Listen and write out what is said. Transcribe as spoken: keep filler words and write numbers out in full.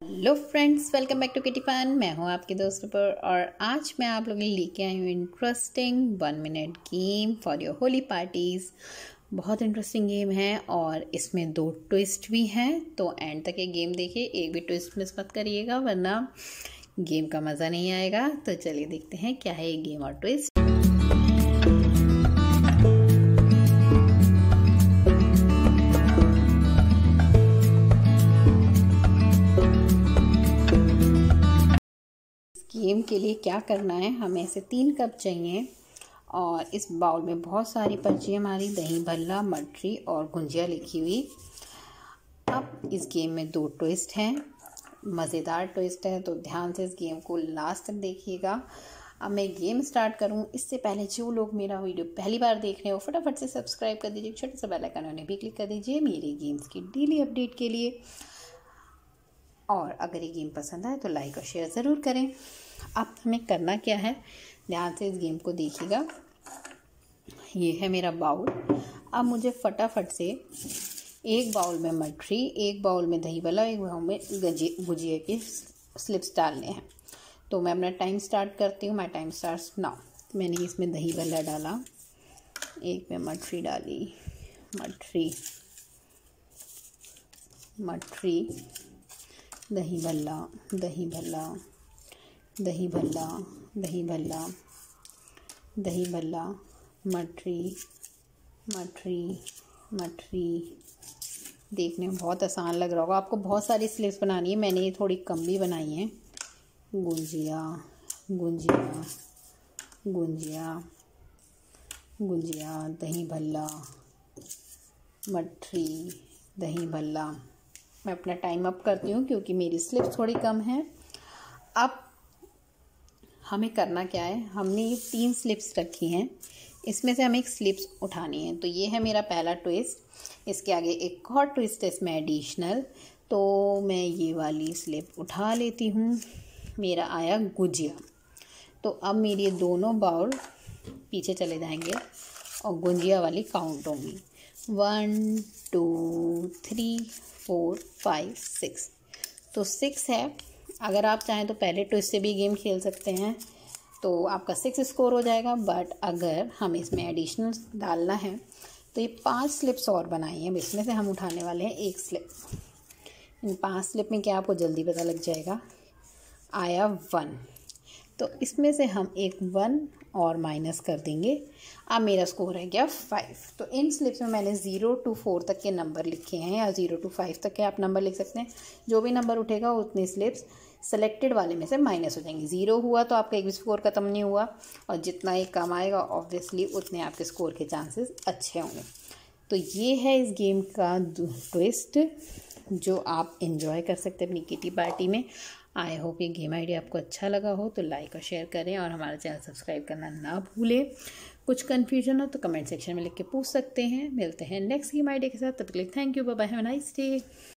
Hello friends, welcome back to kitty fun. मैं हूं आपकी दोस्त पर और आज मैं आप लोगों के लिए लेके आई हूँ interesting one minute game for your Holi parties. बहुत इंटरेस्टिंग गेम है और इसमें दो ट्विस्ट भी हैं, तो एंड तक ये गेम देखिए, एक भी ट्विस्ट मिस मत करिएगा वरना गेम का मज़ा नहीं आएगा। तो चलिए देखते हैं क्या है ये गेम और ट्विस्ट। गेम के लिए क्या करना है, हमें ऐसे तीन कप चाहिए और इस बाउल में बहुत सारी पर्ची हमारी दही भल्ला, मटरी और गुंजिया लिखी हुई। अब इस गेम में दो ट्विस्ट हैं, मज़ेदार ट्विस्ट है, तो ध्यान से इस गेम को लास्ट तक देखिएगा। अब मैं गेम स्टार्ट करूं इससे पहले जो लोग मेरा वीडियो पहली बार देख रहे हो फटाफट से सब्सक्राइब कर दीजिए, छोटे से बेल आइकन उन्हें भी क्लिक कर दीजिए मेरे गेम्स की डेली अपडेट के लिए। और अगर ये गेम पसंद आए तो लाइक और शेयर ज़रूर करें। अब हमें करना क्या है, ध्यान से इस गेम को देखिएगा। ये है मेरा बाउल। अब मुझे फटाफट से एक बाउल में मटरी, एक बाउल में दही भल्ला, एक बाउल में गुजिया के स्लिप्स डालने हैं। तो मैं अपना टाइम स्टार्ट करती हूँ। My time starts now. मैंने इसमें दही भल्ला डाला, एक में मटरी डाली, मटरी मटरी दही भल्ला, दही भल्ला, दही भल्ला, दही भल्ला, दही भल्ला, मटरी, मटरी, मटरी। देखने में बहुत आसान लग रहा होगा आपको, बहुत सारी स्लिप्स बनानी है, मैंने ये थोड़ी कम भी बनाई हैं। गुंजिया, गुंजिया, गुंजिया, गुंजिया, दही भल्ला, मटरी, दही भल्ला। मैं अपना टाइम अप करती हूँ क्योंकि मेरी स्लिप्स थोड़ी कम है। अब हमें करना क्या है, हमने ये तीन स्लिप्स रखी हैं, इसमें से हमें एक स्लिप्स उठानी है। तो ये है मेरा पहला ट्विस्ट। इसके आगे एक और ट्विस्ट है इसमें एडिशनल, तो मैं ये वाली स्लिप उठा लेती हूँ। मेरा आया गुजिया। तो अब मेरी दोनों बाउल पीछे चले जाएंगे और गुंजिया वाली काउंट होंगी, one two three four five six. तो सिक्स है। अगर आप चाहें तो पहले ट्विस्ट से भी गेम खेल सकते हैं, तो आपका सिक्स स्कोर हो जाएगा। बट अगर हमें इसमें एडिशनल डालना है तो ये पांच स्लिप्स और बनाई हैं। अब इसमें से हम उठाने वाले हैं एक स्लिप। इन पांच स्लिप में क्या आपको जल्दी पता लग जाएगा, आया वन। तो इसमें से हम एक वन और माइनस कर देंगे। अब मेरा स्कोर है गया फाइव। तो इन स्लिप्स में मैंने ज़ीरो टू फोर तक के नंबर लिखे हैं, या ज़ीरो टू फाइव तक के आप नंबर लिख सकते हैं। जो भी नंबर उठेगा उतने स्लिप्स सेलेक्टेड वाले में से माइनस हो जाएंगे। ज़ीरो हुआ तो आपका एक भी स्कोर ख़त्म नहीं हुआ, और जितना एक कम आएगा ऑब्वियसली उतने आपके स्कोर के चांसेस अच्छे होंगे। तो ये है इस गेम का ट्विस्ट जो आप इन्जॉय कर सकते हैं अपनी किटी पार्टी में। आई होप ये गेम आइडिया आपको अच्छा लगा हो, तो लाइक और शेयर करें और हमारा चैनल सब्सक्राइब करना ना भूलें। कुछ कन्फ्यूजन हो तो कमेंट सेक्शन में लिख के पूछ सकते हैं। मिलते हैं नेक्स्ट गेम आइडिया के साथ, तब तक के लिए thank you, bye bye, have a nice day.